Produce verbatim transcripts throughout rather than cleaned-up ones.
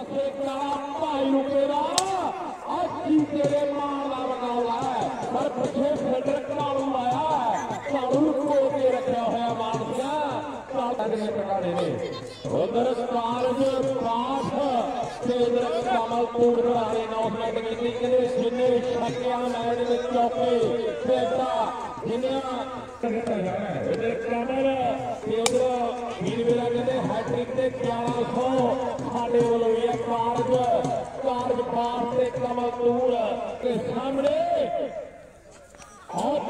पासे काला भाईरुपे दा आज तेरे मान का मुकाबला है पर पिछे फिल्डर कालू आया कालू को के रखा होया मानसिया काले टकाने ने उधर कारज पाठ ते इधर कमल तोड़ वाले नौकरी की कहते जिन्हें छक्कियां मैच में चौके बेटा जिन्हें इधर कमल ते उधर वीर मेरा कहते हैट्रिक ते ग्यारह सौ साढ़े वालों ये कारज कारज पाठ ते कमल तोड़ के सामने और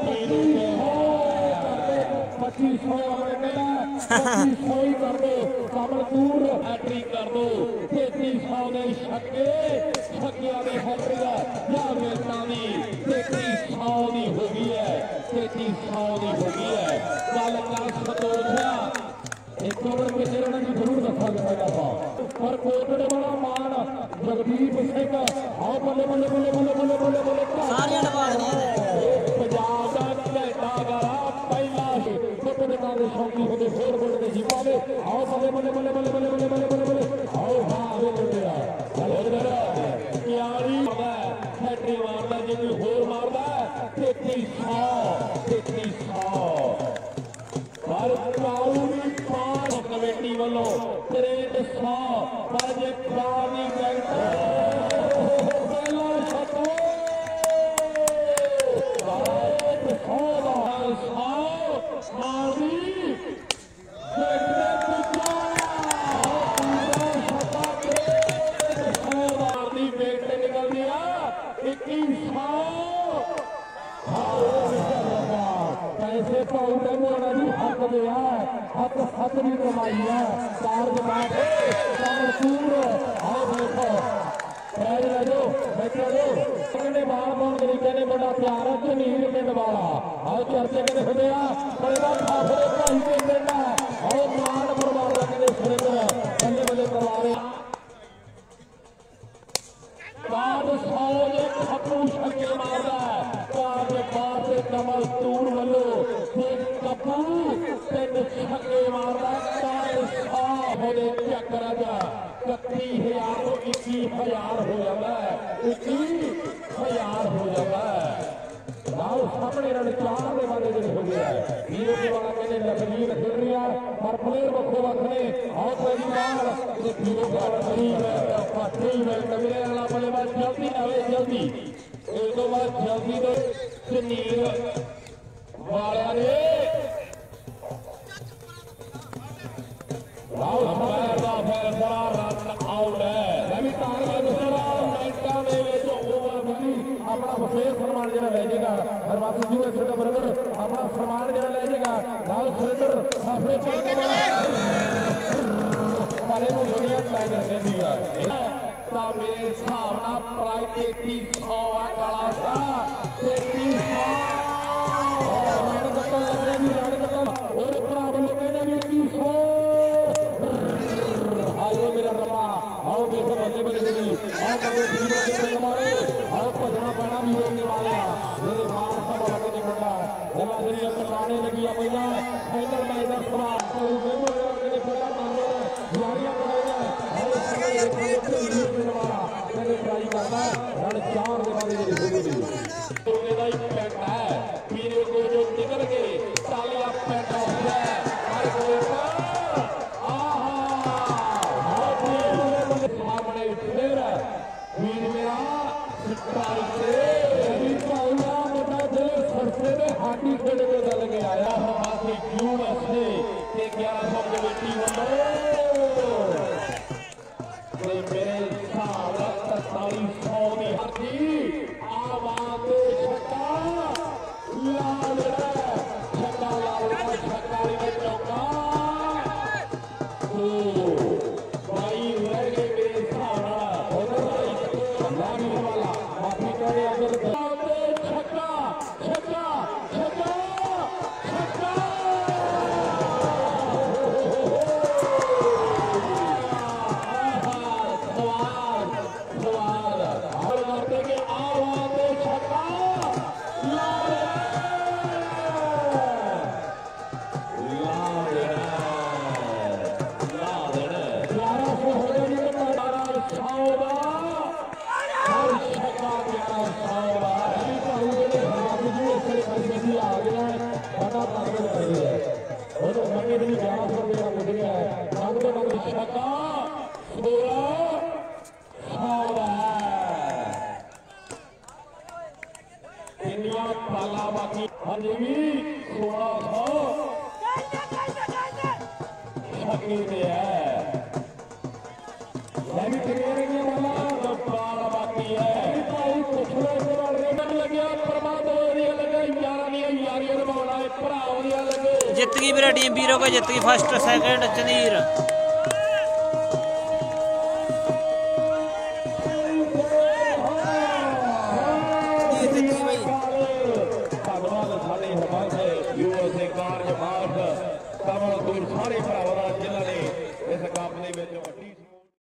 पच्चीस सौ पच्चीस सौ ही कर दो कमल दूर हैट्रिक कर दो तैतीस सौ के छक्के छक्किया के हैट्रिक या मिलता नहीं तैतीस सौ की हो गई है तैतीस सौ की हो गई है गल कर संतोष एक ओवर किसी ने जरूर दसा दिखाया पर कोटड़े वाला मान जगदीप सिंह आओ बल्ले बल्ले बल्ले बल्ले बल्ले बल्ले बल्ले सारियां पंजाब का घंटा गारा पहला छोटे काले शौकी होते फिर बोलते जी पावे आओ बल्ले बल्ले बल्ले बल्ले बल्ले बल्ले बल्ले बल्ले बल्ले आओ हां आगे बोलते हैं इधर क्यारी मारदा हैट्री मारदा जे कोई होर मारदा तैतीस सौ तैतीस सौ पर कालू भी पार कमेटी वालों तिरसठ सौ पर जे पानी बैठ पहला शतक सौ सौ मारी निकल दिया इक्कीस सौ पैसे पाउंडे मोड़ा जी हक दिया हक हक भी कमाई है चार्ज बात कमल सूर आओ देखो प्राइज ले दो बैठे दो कहने बाल बाल तरीके ने बड़ा प्यार है झुनीर पिंड वाला आओ चर्चे कहने फिर बड़ा खाफरे भाई के पिंड है आओ मान परिवार का कहने सुरेंद्र बल्ले बल्ले करवा रहे बाद सौ ने खपू छक्के मारदा बाद बाद कमल तूर वालों ते कपू तीन छक्के मारदा चार सौ होने चक्कर जा इकती हजार तो इक्की हजार हो जाता है इक्की हजार हो जाता है लाओ सामने रन चार के वाले जो हो गया है बीरोके वाला कहने लखवीर खेल रही है पर प्लेयर बखो बखने और पहली बार ये बीरोके वाला गरीब है पाठी है कबीरे वाला बल्लेबाज जल्दी आवे जल्दी एक दो बार जल्दी तो झुनीर वाला ने लाओ अंपायर दा फैसला रन आउट है रवि तारवा दूसरा नाइटा दे विच ओवर बनी अपना बफेर सन्मान जरा ले जाएगा हरवासी जी ने छोटा बरबर अपना सम्मान जरा ले जाएगा लाल सुरेंद्र साफे चलने वाले को दुनिया टाइगर दे दिया ता मेरे हिसाब नाल प्राइस तैतीस सौ आ काला सा तैतीस सौ और कत्ता लग रहा है राण कत्ता और भरा बल्ले कहने भी तीस सौ आओ मेरा रब्बा आओ देखो बल्ले बल्ले नहीं आओ कदे बीरो के हमारे आओ भजना पैना भी होने वाला मेरे मार सब लगे ने मुंडा जला जरी कटाने लगी है पहिला फाइनल मैच का सवाल तो वेमो ने बड़ा मारो यारियां करेगा और समय एक मिनट वाला मैंने ट्राई करना रन चार के बाद ये हो गई तो मेरा ही पैट है बीरो को जो निकल गए तालियां पैट हो गया हर कोई वीर मेरा स्ट्राइक से रवि पाउला मोटा दिल सरसे में हाथी खेल के दल के आया हमारे यूएस ने के ग्यारह सौ के बेटी वालों तो मेरे साथ सत्ताईस सौ की हाथी आवाज छक्का लाल छक्का लाल छक्का में चौका तो भाई रह गए मेरे साथ छक्का छक्का छक्का छक्का सवाल सवाल पाला बाकी हजे भी सोलह सौ छक्के पे है पाला बाकी है भाई पिछले रेगन लगे प्रबंध लगे यार यारियां निभाना भरा लगे जित गई मेरा टीम बीरो को जित गई फर्स्ट सेकंड झुनीर।